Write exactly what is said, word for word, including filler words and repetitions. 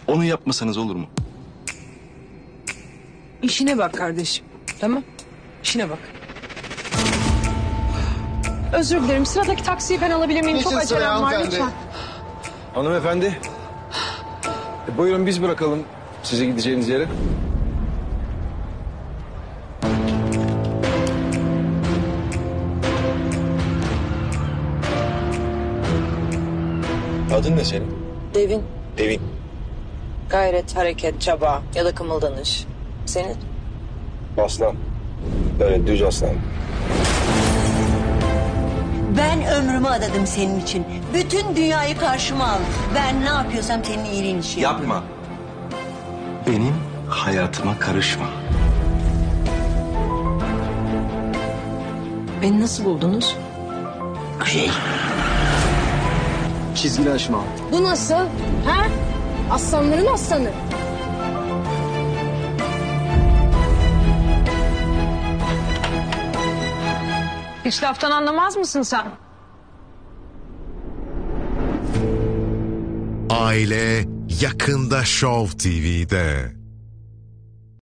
Onu yapmasanız olur mu? İşine bak kardeşim. Tamam. İşine bak. Özür dilerim. Sıradaki taksiyi ben alabilir miyim? Çok Niçin sıraya acelem var hanımefendi? lütfen. Hanımefendi. E, buyurun biz bırakalım sizi gideceğiniz yere. Adın ne senin? Devin, Devin. gayret, hareket, çaba ya da kımıldanış. Senin? Aslan. Evet, düz aslan. Ben ömrümü adadım senin için. Bütün dünyayı karşıma al. Ben ne yapıyorsam senin iyiliğin için yapıyorum. Yapma. Benim hayatıma karışma. Beni nasıl buldunuz? Şey, Çizgili aşma. Bu nasıl? Ha? Aslanların aslanı. Hiç laftan anlamaz mısın sen? Aile yakında Show T V'de.